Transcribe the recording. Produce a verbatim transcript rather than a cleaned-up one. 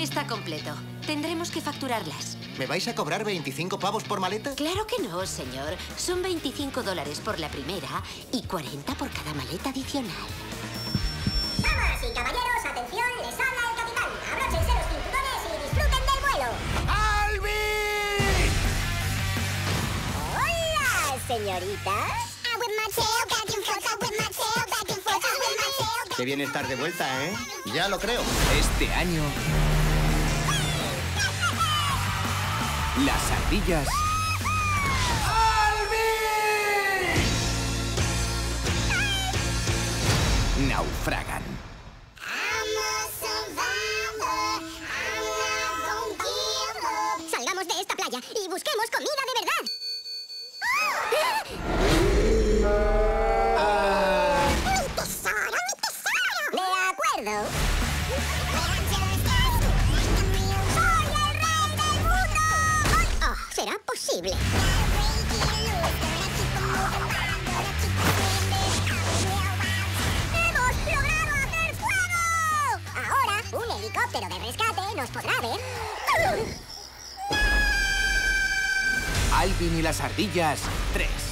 Está completo. Tendremos que facturarlas. ¿Me vais a cobrar veinticinco pavos por maleta? Claro que no, señor. Son veinticinco dólares por la primera y cuarenta por cada maleta adicional. Damas y caballeros, atención, les habla el capitán. Abróchense los cinturones y disfruten del vuelo. ¡Alvin! Hola, señoritas. Qué bien estar de vuelta, ¿eh? Ya lo creo. Este año... las ardillas... ¡Alvin! Naufragan. Salgamos de esta playa y busquemos comida de verdad. ¡Mi tesoro, mi tesoro! De acuerdo. ¡Soy el rey del mundo! Oh, ¿será posible? ¡Hemos logrado hacer fuego! Ahora, un helicóptero de rescate nos podrá ver. Alvin y las ardillas tres.